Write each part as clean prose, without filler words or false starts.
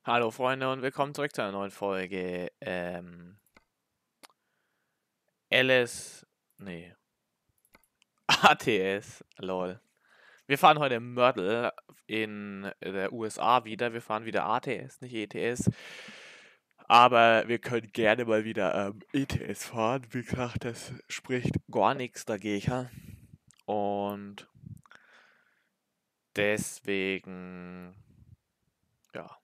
Hallo Freunde und willkommen zurück zu einer neuen Folge. LS. Nee. ATS. Lol. Wir fahren heute Mörtel in der USA wieder. Wir fahren wieder ATS, nicht ETS. Aber wir können gerne mal wieder ETS fahren. Wie gesagt, das spricht gar nichts dagegen. Und deswegen, ja,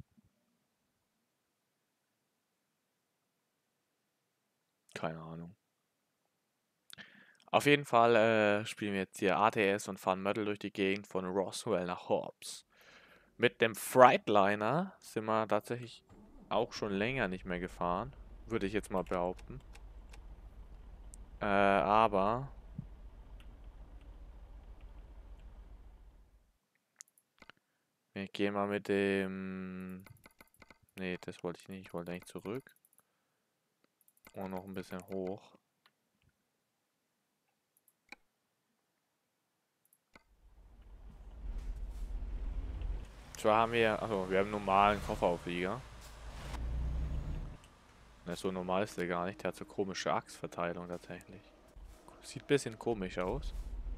keine Ahnung. Auf jeden Fall spielen wir jetzt hier ATS und fahren Mörtel durch die Gegend von Roswell nach Hobbs. Mit dem Freightliner sind wir tatsächlich auch schon länger nicht mehr gefahren, würde ich jetzt mal behaupten. Aber wir gehen mal mit dem... Nee, das wollte ich nicht. Ich wollte eigentlich zurück. Und noch ein bisschen hoch. Zwar haben wir... Also, wir haben einen normalen Kofferauflieger. Ne, so normal ist der gar nicht. Der hat so komische Achsverteilung tatsächlich. Sieht ein bisschen komisch aus.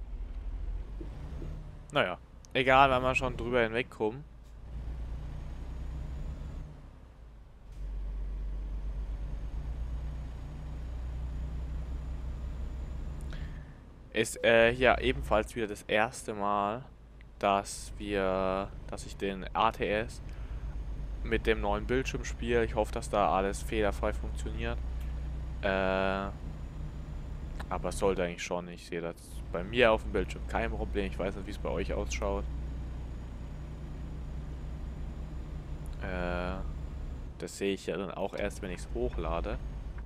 Naja, egal, wenn wir schon drüber hinwegkommen. Ist hier ebenfalls wieder das erste Mal, dass ich den ATS mit dem neuen Bildschirm spiele. Ich hoffe, dass da alles fehlerfrei funktioniert. Aber es sollte eigentlich schon. Ich sehe das bei mir auf dem Bildschirm kein Problem. Ich weiß nicht, wie es bei euch ausschaut. Das sehe ich ja dann auch erst, wenn ich es hochlade.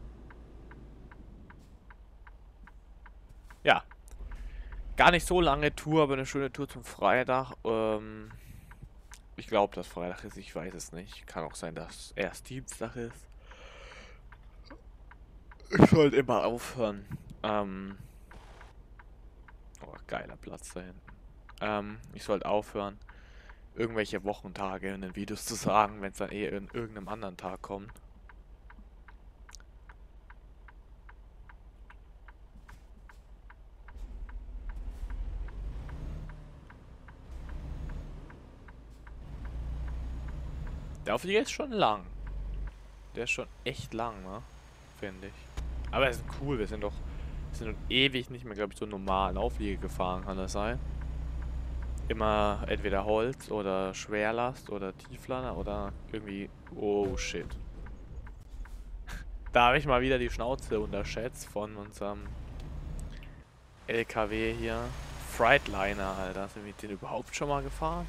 Ja, gar nicht so lange Tour, aber eine schöne Tour zum Freitag. Ich glaube, dass Freitag ist, ich weiß es nicht. Kann auch sein, dass erst Dienstag ist. Ich sollte immer aufhören. Oh, geiler Platz da hinten. Ich sollte aufhören, irgendwelche Wochentage in den Videos zu sagen, wenn es dann eher in irgendeinem anderen Tag kommt. Der Auflieger ist schon lang. Der ist schon echt lang, ne? Finde ich. Aber es ist cool, wir sind ewig nicht mehr, glaube ich, so einen normalen Auflieger gefahren, kann das sein? Immer entweder Holz oder Schwerlast oder Tieflader oder irgendwie... Oh, shit. Da habe ich mal wieder die Schnauze unterschätzt von unserem LKW hier. Freightliner, Alter. Sind wir den überhaupt schon mal gefahren?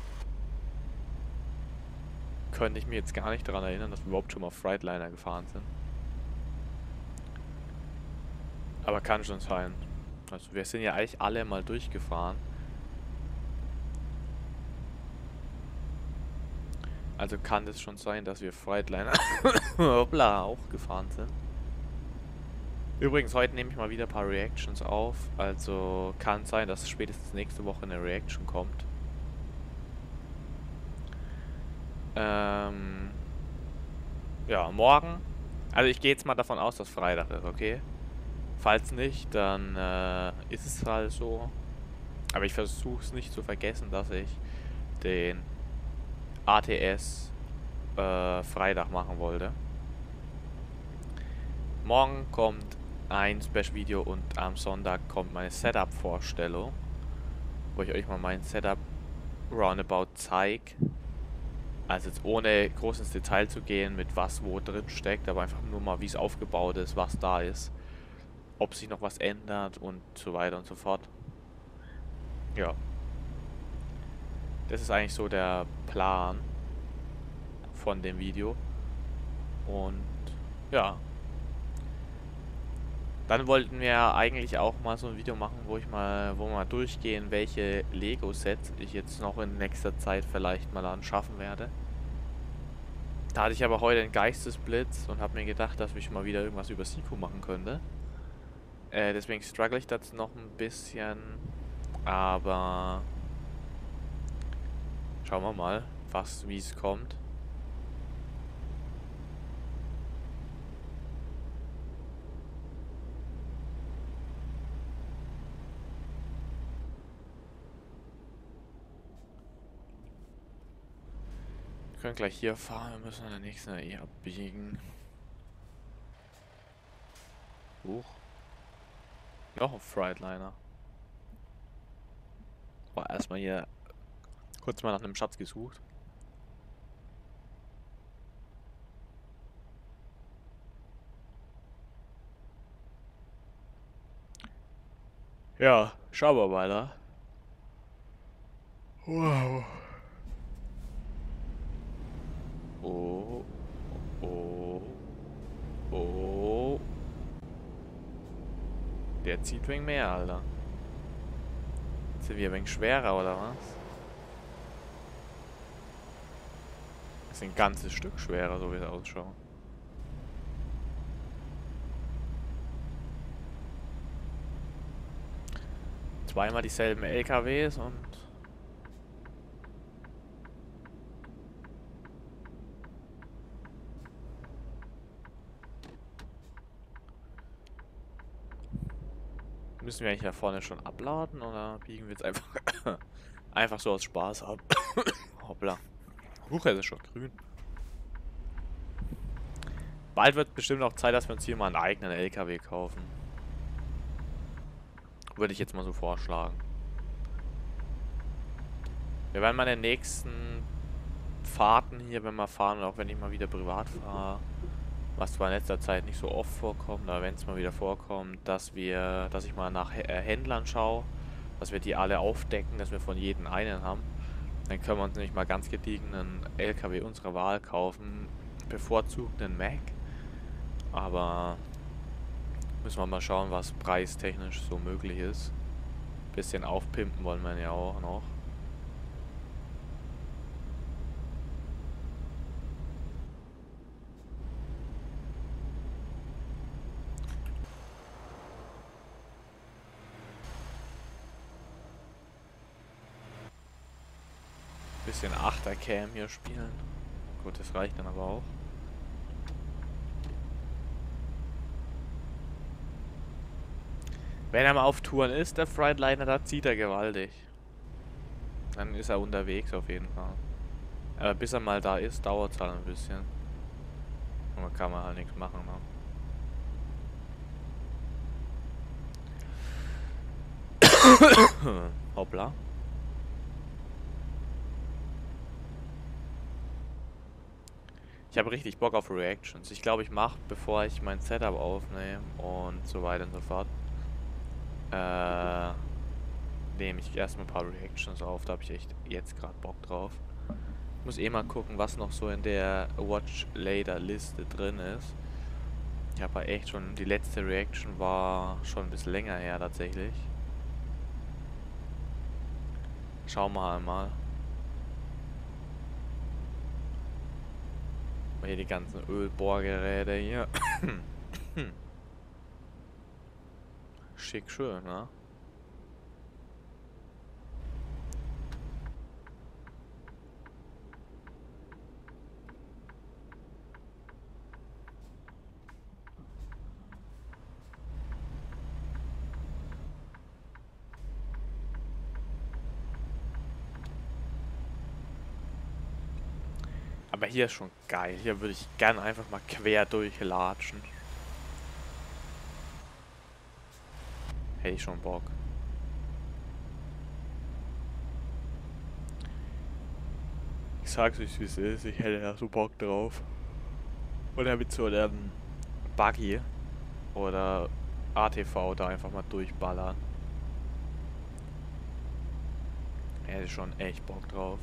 Könnte ich mir jetzt gar nicht daran erinnern, dass wir überhaupt schon mal Freightliner gefahren sind. Aber kann schon sein. Also wir sind ja eigentlich alle mal durchgefahren. Also kann es schon sein, dass wir Freightliner hoppla, auch gefahren sind. Übrigens, heute nehme ich mal wieder ein paar Reactions auf. Also kann sein, dass spätestens nächste Woche eine Reaction kommt. Ja, morgen. Also ich gehe jetzt mal davon aus, dass Freitag ist, okay? Falls nicht, dann ist es halt so. Aber ich versuche es nicht zu vergessen, dass ich den ATS Freitag machen wollte. Morgen kommt ein Special-Video und am Sonntag kommt meine Setup-Vorstellung, wo ich euch mal mein Setup roundabout zeige. Also jetzt ohne groß ins Detail zu gehen, mit was wo drin steckt, aber einfach nur mal, wie es aufgebaut ist, was da ist, ob sich noch was ändert und so weiter und so fort. Ja. Das ist eigentlich so der Plan von dem Video. Und ja. Dann wollten wir eigentlich auch mal so ein Video machen, wo wir mal durchgehen, welche Lego-Sets ich jetzt noch in nächster Zeit vielleicht mal anschaffen werde. Da hatte ich aber heute einen Geistesblitz und habe mir gedacht, dass ich mal wieder irgendwas über Siku machen könnte. Deswegen struggle ich das noch ein bisschen. Aber schauen wir mal, wie es kommt. können gleich hier fahren, wir müssen an der nächsten eh abbiegen. Huch. Noch ein Freightliner. War erstmal hier kurz mal nach einem Schatz gesucht. Ja, schauen wir mal, ne? Wow. Oh. Oh. Oh. Der zieht wegen mehr, Alter. Sind wir ein wenig schwerer, oder was? Das ist ein ganzes Stück schwerer, so wie es ausschaut. Zweimal dieselben LKWs und... Müssen wir eigentlich da vorne schon abladen oder biegen wir jetzt einfach einfach so aus Spaß ab? Hoppla. Huch, es ist schon grün. Bald wird bestimmt auch Zeit, dass wir uns hier mal einen eigenen LKW kaufen. Würde ich jetzt mal so vorschlagen. Wir werden mal in den nächsten Fahrten hier, wenn wir fahren, und auch wenn ich mal wieder privat fahre, was zwar in letzter Zeit nicht so oft vorkommt, aber wenn es mal wieder vorkommt, dass ich mal nach Händlern schaue, dass wir die alle aufdecken, dass wir von jedem einen haben. Dann können wir uns nämlich mal ganz gediegen einen LKW unserer Wahl kaufen, bevorzugt einen Mac. Aber müssen wir mal schauen, was preistechnisch so möglich ist. Bisschen aufpimpen wollen wir ja auch noch. Bisschen Achtercam hier spielen. Gut, das reicht dann aber auch. Wenn er mal auf Touren ist, der Freightliner, da zieht er gewaltig. Dann ist er unterwegs auf jeden Fall. Aber bis er mal da ist, dauert es halt ein bisschen. Und da kann man halt nichts machen, ne? Hoppla. Ich habe richtig Bock auf Reactions. Ich glaube, ich mache, bevor ich mein Setup aufnehme und so weiter und so fort, nehme ich erstmal ein paar Reactions auf. Da habe ich echt jetzt gerade Bock drauf. Ich muss eh mal gucken, was noch so in der Watch Later Liste drin ist. Ich habe echt schon, die letzte Reaction war schon ein bisschen länger her tatsächlich. Schauen wir mal. Hier die ganzen Ölbohrgeräte hier. Schick schön, ne? Aber hier ist schon geil. Hier würde ich gern einfach mal quer durchlatschen. Hätte ich schon Bock. Ich sag's euch, wie es ist. Ich hätte da so Bock drauf. Oder mit so einem Buggy oder ATV da einfach mal durchballern. Hätte ich schon echt Bock drauf.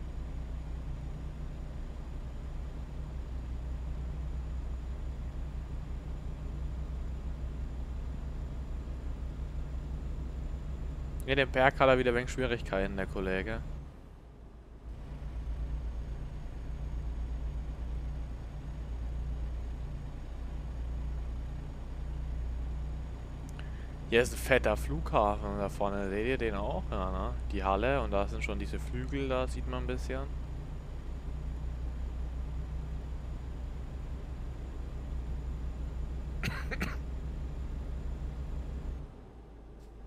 Ja, den Berg hat er wieder wegen Schwierigkeiten, der Kollege. Hier ist ein fetter Flughafen da vorne, seht ihr den auch? Ja, ne? Die Halle und da sind schon diese Flügel, da sieht man ein bisschen.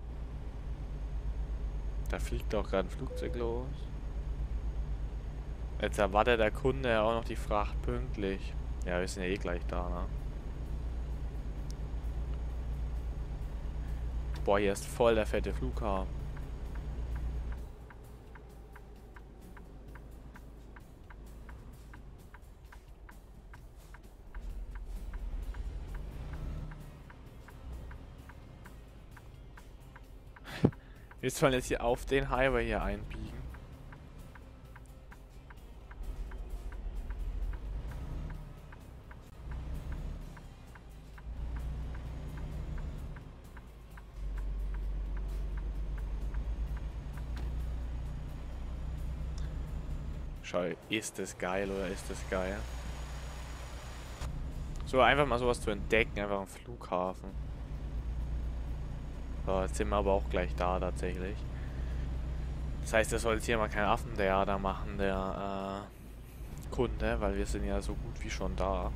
Da fliegt auch gerade ein Flugzeug los. Jetzt erwartet der Kunde ja auch noch die Fracht pünktlich. Ja, wir sind ja eh gleich da, ne? Boah, hier ist voll der fette Flughafen. Wir sollen jetzt hier auf den Highway hier einbiegen. Schau, ist das geil oder ist das geil? So, einfach mal sowas zu entdecken, einfach am Flughafen. So, jetzt sind wir aber auch gleich da tatsächlich. Das heißt, er soll jetzt hier mal kein Affentheater machen, der Kunde, weil wir sind ja so gut wie schon da.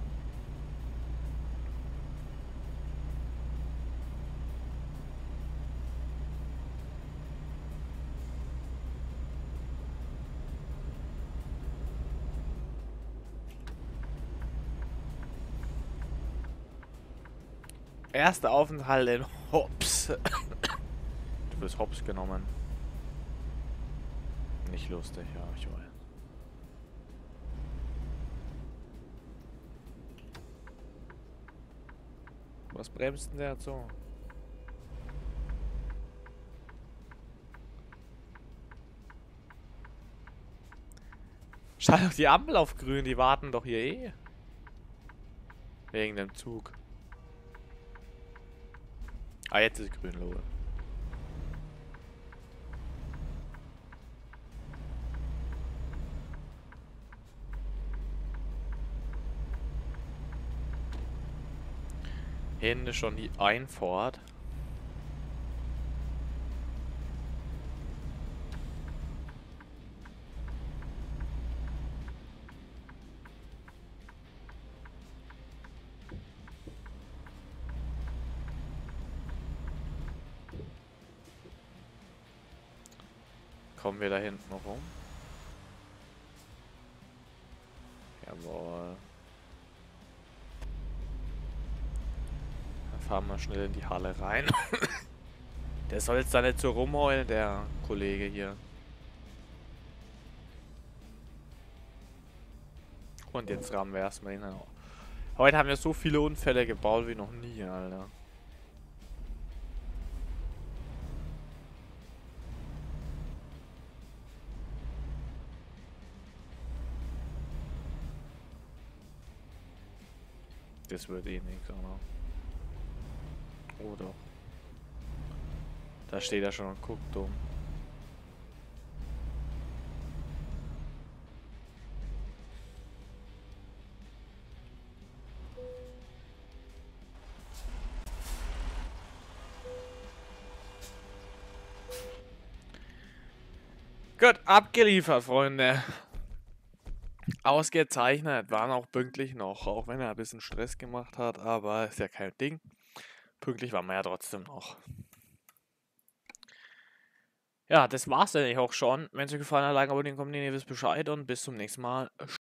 Erster Aufenthalt in Hops. Du wirst Hops genommen. Nicht lustig, ja, ich weiß. Was bremst denn der jetzt so? Schalt doch die Ampel auf grün, die warten doch hier eh. Wegen dem Zug. Ah, jetzt ist grün, Lohe. Hinten ist schon die Einfahrt. Kommen wir da hinten rum? Jawohl. Dann fahren wir schnell in die Halle rein. Der soll jetzt da nicht so rumheulen, der Kollege hier. Und jetzt rammen wir erstmal hin. Heute haben wir so viele Unfälle gebaut wie noch nie, Alter. Das wird eh nichts, oder? Oh doch. Da steht er schon und guckt dumm. Gut, abgeliefert, Freunde. Ausgezeichnet, waren auch pünktlich noch, auch wenn er ein bisschen Stress gemacht hat, aber ist ja kein Ding. Pünktlich waren wir ja trotzdem noch. Ja, das war's eigentlich auch schon. Wenn es euch gefallen hat, like, abonnieren, kommentieren, ihr wisst Bescheid und bis zum nächsten Mal.